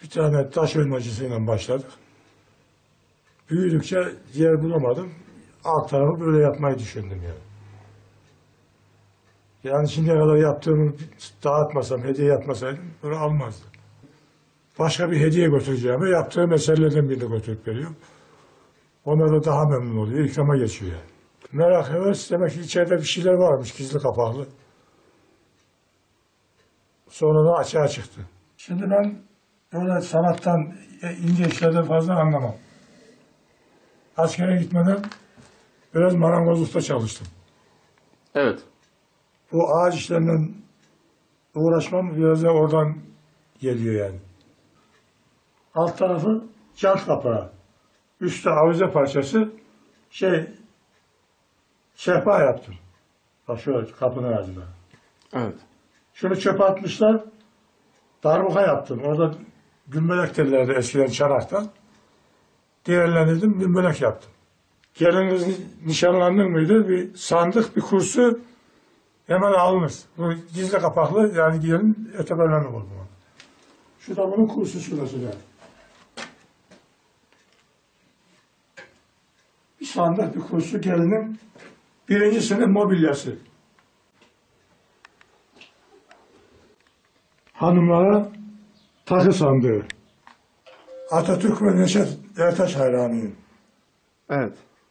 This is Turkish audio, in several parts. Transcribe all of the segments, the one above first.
Bir tane taş oymacısıyla başladık. Büyüdükçe yer bulamadım. Alt tarafı böyle yapmayı düşündüm yani. Yani şimdiye kadar yaptığımı dağıtmasam, hediye yapmasaydım bunu almazdım. Başka bir hediye götüreceğime yaptığım eserlerden birini götürüp veriyorum. Onlar da daha memnun oluyor, ikrama geçiyor yani. Merak heves demek ki içeride bir şeyler varmış gizli kapaklı. Sonra da açığa çıktı. Şimdi ben öyle sanattan, ince işlerden fazla anlamam. Askere gitmeden biraz marangozlukta çalıştım. Evet. Bu ağaç işlerinden uğraşmam biraz da oradan geliyor yani. Alt tarafı jant kapağı. Üstte avize parçası sehpa yaptım. Bak şöyle kapının ağzına. Evet. Şunu çöpe atmışlar. Darbuka yaptım. Orada gümbelek derlerdi eskiden çanaktan. Değerlendirdim, gümbelek yaptım. Gelin kız nişanlandın mıydı? Bir sandık, bir kursu hemen alınır. Bu gizli kapaklı, yani gelin ötebelenlik oldu. Şu da bunun kursu şurası da. Bir sandık, bir kursu gelinin birinci sınıf mobilyası. Hanımlara takı sandığı. Atatürk ve Neşet Ertaş hayranıyım. Evet.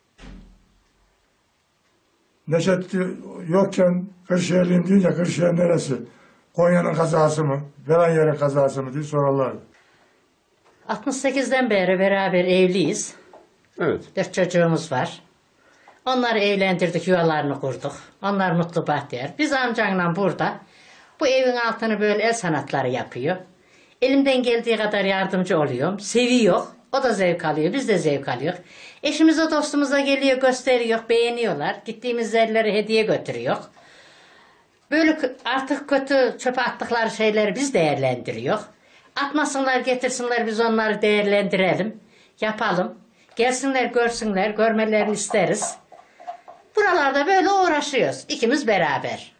Neşet yokken Kırşehirliyim deyince Kırşehir neresi? Konya'nın kazası mı? Falan yerin kazası mı diye sorarlardı. 68'den beri beraber evliyiz. Evet. 4 çocuğumuz var. Onları evlendirdik, yuvalarını kurduk. Onlar mutlu bahtiyar. Biz amcanla burada bu evin altını böyle el sanatları yapıyor. Elimden geldiği kadar yardımcı oluyorum. Seviyor. O da zevk alıyor. Biz de zevk alıyoruz. Eşimize dostumuza geliyor, gösteriyor, beğeniyorlar. Gittiğimiz yerlere hediye götürüyor. Böyle artık kötü çöpe attıkları şeyleri biz değerlendiriyor. Atmasınlar, getirsinler, biz onları değerlendirelim. Yapalım. Gelsinler, görsünler, görmelerini isteriz. Buralarda böyle uğraşıyoruz. İkimiz beraber.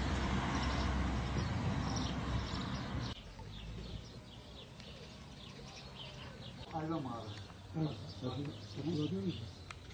Hayvan mağarası. Evet.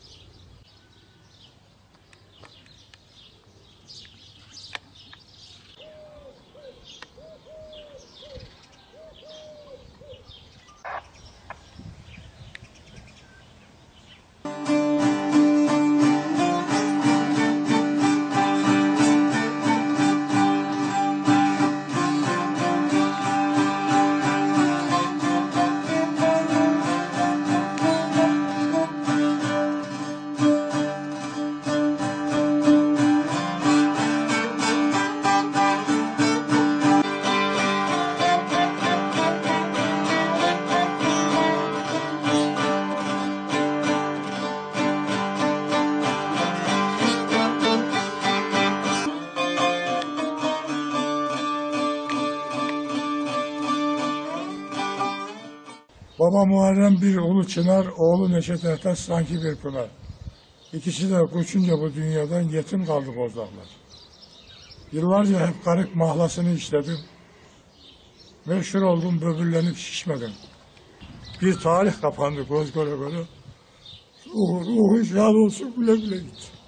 Baba Muharrem bir ulu çınar, oğlu Neşet Ertaş sanki bir pınar. İkisi de koçunca bu dünyadan yetim kaldı bozlaklar. Yıllarca hep karık mahlasını işledim. Meşhur oldum, böbürlenip şişmedim. Bir tarih kapandı göz göre göre. Ruhu şad olsun, güle güle git.